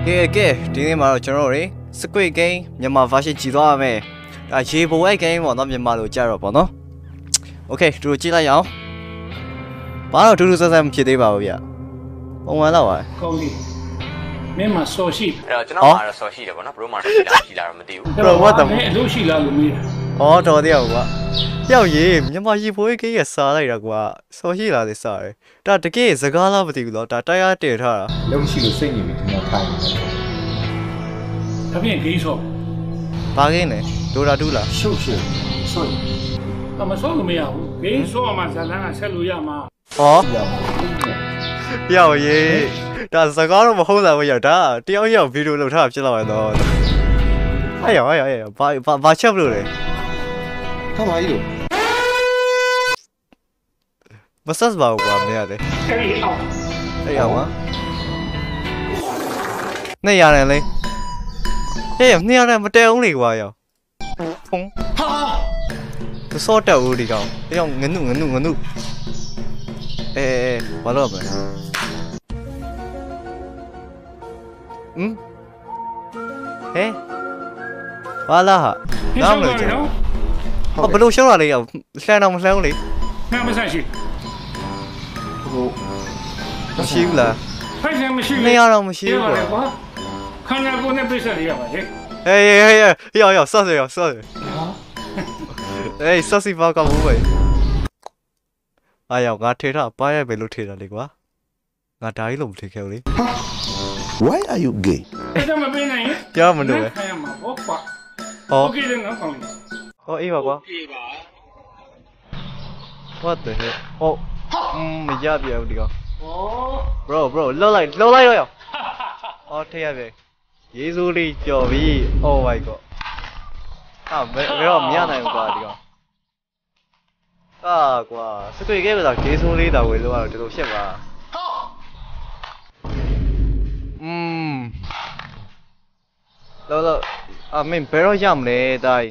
ဒီနေ့မှာတော့ကျွန်တော်တို့ Squid Game မြန်မာ version ကြည့်သွားရမယ်။ဒါရေပေါ် game ပေါ့နော်မြန်မာလိုကြတော့ပေါ့နော်။ Okay တူကြည့်လိုက်အောင်။ဘာတော့တူတူဆဆမဖြစ်သေးပါဘူးဗျ။ပုံမှန်တော့ပါ။ကောင်းပြီ။မင်းမစော်ရှိအဲ့တော့ကျွန်တော်မှာတော့စော်ရှိတယ်ပေါ့နော်ဘရိုမှာတော့ရှိလားမသိဘူး။ Bro what the အလို့ရှိလားလို့မေးတာ။အော်တော်သေးအောင်ကွာ။ရောက်ရေမြန်မာရေပေါ် game ရစားလိုက်တာကွာ။စော်ရှိလားလေစားတယ်။ဒါတကယ်စကားလားမသိဘူးတော့ဒါတရားတည်ထားတာ။လုံးရှိလို့စိတ်ညစ်ပြီးဒီမှာထိုင်နေတယ်။ဒါပြင်ဂိမ်းဆော့။ဘာဂိမ်းလဲ။ဒိုရာတူးလား။ရှုပ်ဆော့။အမဆော့လို့မရဘူး။ဂိမ်းဆော့မှဇာလန်းကဆက်လို့ရမှာ။ဟော။ရောက်ရေဒါစကားတော့မဟုတ်တာဘူးရောက်ဒါတယောက်ယောက်ဗီဒီယိုလုပ်ထားဖြစ်လာတယ်တော့။အဲ့ရောဘာချက်လို့လဲ။ထားပါကြီးလို့မဆက်ပါဘူးကွာမင်းရတယ်အဲ့အောင်နဲ့ရတယ်လေနဲ့ရတယ်မတဲအောင်လေကွာရောဖုံးဟာစောတက်ဦးဒီကောင်တယောက်ငနုဘာလို့ပဲဟဲဘာလာဟာနားမလို့ကျွန်တော်ဘလို့ရှောင်းလာလေရောက်လှမ်းတော့မလှမ်းဘူးလေနားမဆက်ရှိမရှိဘူးလားဖိုက်စံမရှိဘူးနေရတော့မရှိဘူးကွာခန္ဓာကိုယ်နဲ့ပြဿနာရပါလေရောက်ဆော့စေအေးဆော့စီဘာကဘူးပဲအားရောက်ငါထေထားပါရပဲလို့ထေတာလေကွာငါဒါကြီးလို့မထေခဲ့ဘူးလေ Why are you gay အဲ့ဒါမပေးနိုင်ရင်ပြောမလို့ပဲခိုင်းရမှာပေါ့ကွာဟော Okay လည်းငါကောင်းတယ်ဟောအေးပါကွာ Okay ပါ What the hell ဟောမရပြဘူးဒီကောင်bro လှုပ်လိုက်ရောဟောထေရပဲယေซูလေးကြော်ပြီ Oh my god ဘယ်တော့မရနိုင်ဘူးကွာဒီကောင်ကွာစကွေကဲပါဂေးဆိုးလေးတာဝေလို့ကတော့တော်တော်ရှက်ပါလောမင်းဘယ်တော့ရမလဲတိုင်း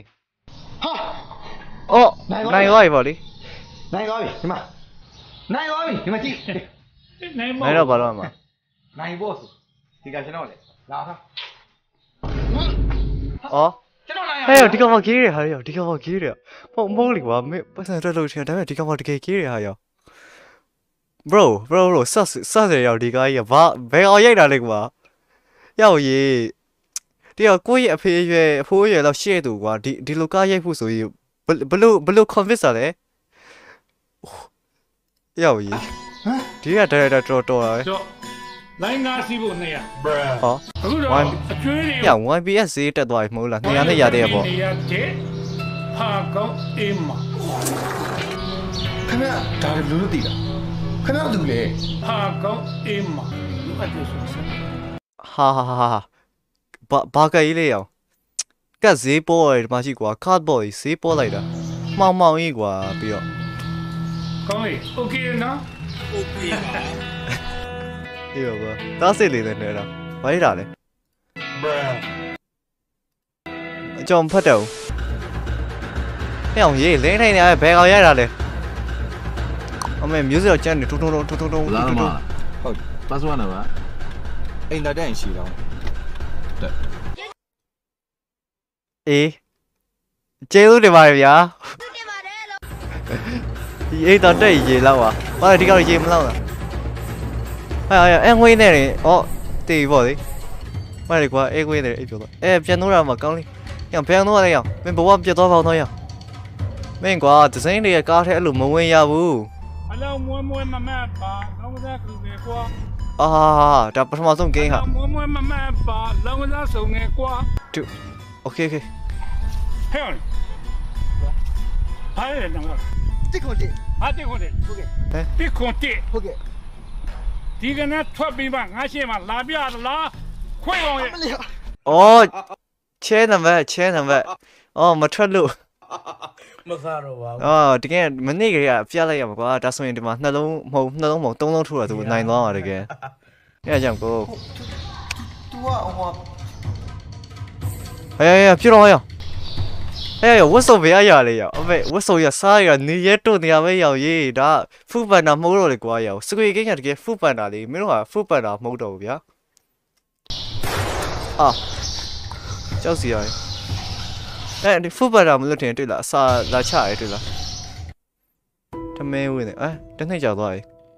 အော်နိုင်သွားပြီဗောလေနိုင်သွားပြီဒီမှာနိုင်သွားပြီဒီမှာကြည့်နိုင်တော့ဘာလို့မှာနိုင်ဖို့ဒီကကျွန်တော်လေလာထားအော်ဟဲ့ဒီကောင်မကြီးရဟာရောဒီကောင်မကြီးရမဟုတ်လေကွာမင်းပတ်စံတက်လို့ထင်တယ်ဒါပေမဲ့ဒီကောင်မတကယ်ကြီးရဟာရော bro ဆက်ရရောက်ဒီကားကြီးကဘာဘယ်အောင်ရိုက်တာလဲကွာရောက်ရေဒီကကိုယ့်ရဲ့အဖေအရွယ်အဖိုးအရွယ်တော့ရှေ့သူကွာဒီလိုကားရိုက်ဖို့ဆိုရင်ဘလို့ convince လဲရောက်ရေဒီက director တော်တာပဲလိုင်းကားစီးဖို့200 ဟောအခုတော့အကျွေးတွေည 1PS ဈေးတက်သွားပြီမဟုတ်လား200နဲ့ရသေးရပေါ့ဟာကောင်းအေးမခင်ဗျာဒါလည်းလူလို့တည်လားခင်ဗျာသူလေဟာကောင်းအေးမလူအပ်တယ်ဆိုစဟာဘာကကြီးလေရောကတ်ဈေးပေါ်တယ်ဒီမှာရှိကွာ cardboard ဈေးပေါ်လိုက်တာမှောင်ကြီးကွာပြီးတော့ကောင်းလေ okay နော် okay ပါအေးပါဒါစစ်လေးနဲ့နေတာဘာရတာလဲအကြောင်းဖတ်တယ်ဟဲ့အောင်ရေးလင်းထိုင်နေရဘယ်ကောင်ရတာလဲအမေ music တော့ကျန်းနေထုံဟုတ်ပတ်စဝါနာပါအိမ်လာတဲ့ရှိတော့အေးကျေးဇူးတင်ပါတယ်ဗျာဒီအိတ်တော့တက်ရေလောက်ပါဘာလဲဒီကောင်ရေမလောက်လားအငွေးနေတယ်ဩတေးပေါ့လေဘာလဲကွာငွေးနေတယ်အိပ်ပြောတော့ပြန်တော့ရမှာကောင်းလေးညပြန်တော့ရအောင်မင်းဘဝပြတ်သွားပေါင်းတော့ရအောင်မင်းကွာဒီဇိုင်းတွေကကားထဲအဲ့လိုမဝင်ရဘူးအလောမွေးမမတ်ပါလောင်းစားကူပဲကွာဒါပထမဆုံးဂိမ်းဟာမွေးမမတ်ပါလောင်းစားဆုံးငယ်ကွာ Okay ဟဲ့ဟာလေနော်တစ်ခွန်တစ်ဟုတ်ကဲ့တစ်ခွန်တစ်ဟုတ်ကဲ့ဒီကနေ့ထွက်ပြီးမှငါရှေ့မှာလာပြသလားခွင့်အောင်ရဲ့ချဲနံပါတ်မထွက်လို့မစားတော့ပါဘူးတကယ်မနေ့ကပြလိုက်ရမှာကွာဒါဆိုရင်ဒီမှာနှလုံးမဟုတ်3လုံးထိုးတာသူနိုင်သွားမှာတကယ်အဲ့ကြောင့်ကို तू ကဟိုပြတော့ရဝတ်စုံပဲရလေရအမေဝတ်စုံရစားရနေရတော့နေရပဲရောက်ရေးဒါဖူပန်တာမဟုတ်တော့လေကွာရောက်စကွေကင်းကတကယ်ဖူပန်တာလေမင်းတို့ကဖူပန်တာမဟုတ်တော့ဘူးဗျာကြောက်စီရတယ်အဲ့ဒီ food butter မလို့တင်တွေ့လားအစာလာချရဲတွေ့လားထမင်းဝင်တယ်တနေ့ကြာသွားပြီ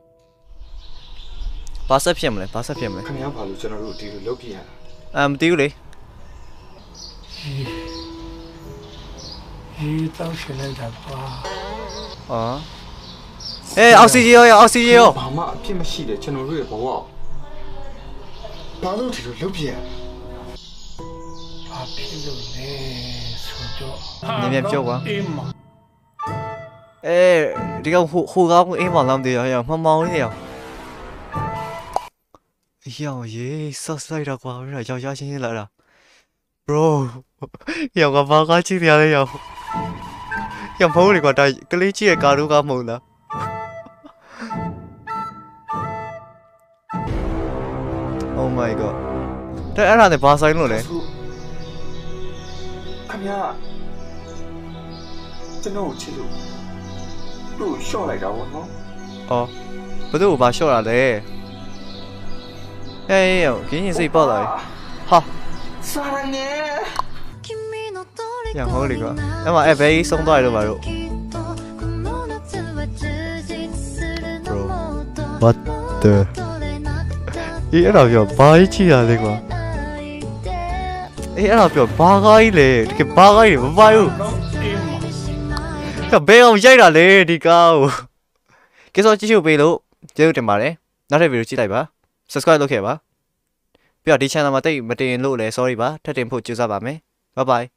ဘာဆက်ဖြစ်မလဲဘာဆက်ဖြစ်မလဲခင်ဗျားဘာလို့ကျွန်တော်တို့ဒီလိုလုပ်ပြရတာမသိဘူးလေဒီတောက်ရှင်လိုက်တာကွာအောက်ဆီဂျင်ရောအောက်ဆီဂျင်ရောဘာမှအဖြစ်မရှိတယ်ကျွန်တော်တို့ရဲ့ဘဝဘာလို့ဒီလိုလုပ်ပြရတာဘာဖြစ်လို့လဲဆိုတော့မြန်ပြောကွာအေးမဒီကောင်ဟိုကောင်းအိမ်မောင်လာမသိရအောင်မှမောင်လေးရအောင်ရေးဆော့စလိုက်တော့ကွာရယောက်ျားချင်းလာတာ bro ယောက်ကဘာကားကြည့်ရလဲယောက်ဖုန်းလေးကွာဒါကလေးကြီးရဲ့ကာတို့ကမဟုတ်လားOh my god တဲ့အဲ့ဒါနဲ့ဘာဆိုင်လို့လဲခင်ဗျားကျွန်တော်ချစ်လို့သူ့ရှော့လိုက်တာဘောနော်ဘယ်သူ့ကိုဘာလျှော့တာလဲခင်းရင်စိတ်ပေါက်လာပြီဟာစာရနေရဟောလေကွာအဲ့မှာဘဲကြီးဆုံးသွားရတော့ပါတော့ bro what the အဲ့တော့ပြောဘာကြီးချီရလဲကွာအဲ့တော့ပြောဘာကားကြီးလဲတကယ်ဘာကားကြီးမပါဘူးအေးမဘယ်အောင်ရိုက်တာလဲဒီကားကိုကဲဆိုကြည့်ရှုပေးလို့ကျေးဇူးတင်ပါတယ်နောက်ထပ်ဗီဒီယိုကြည့်လိုက်ပါ subscribe လုပ်ခဲ့ပါပြီးတော့ဒီ channel မှာတိတ်မတင်လို့လဲ sorry ပါထပ်တင်ဖို့ကြိုးစားပါမယ် bye bye